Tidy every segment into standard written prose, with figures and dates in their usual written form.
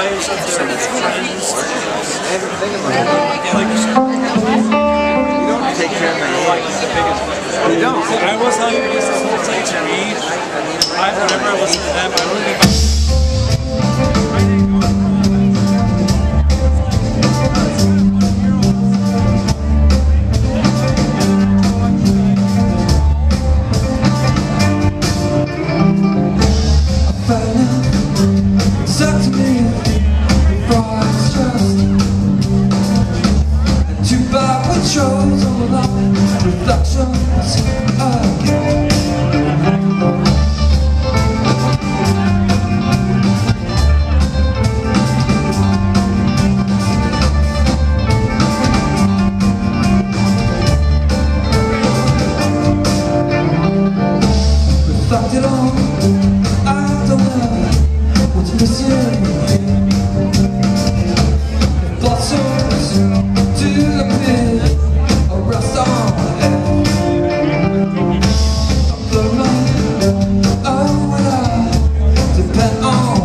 lives of their friends. You don't take care of my You don't. I was not even used to say to me. Whenever I listen to them, I really. Shows all along reflections again. Reflected on, I don't know what's missing here. It blossoms to the pit. Rest on it. I blow my what I depend on.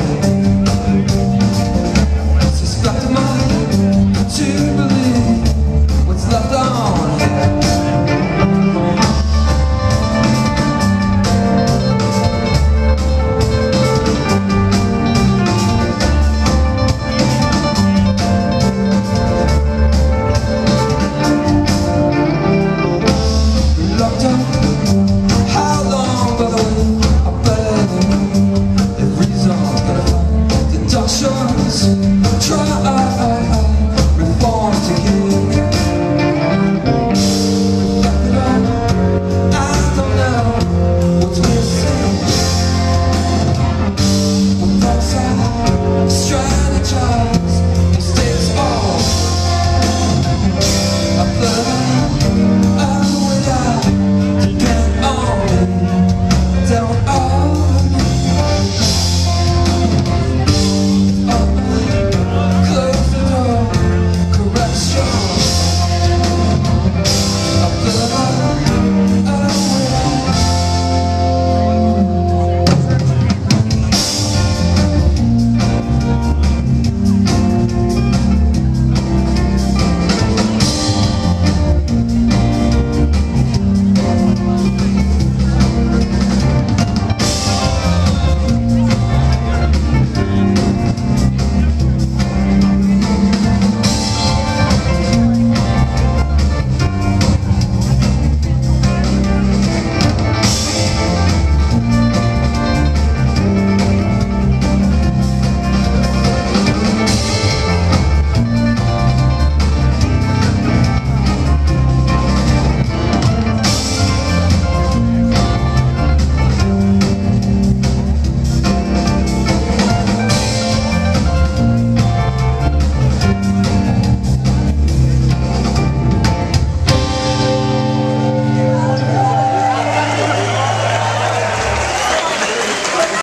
Suspect mine to believe what's left on it. How long, by the way, I bet every reason I'm gonna find deductions.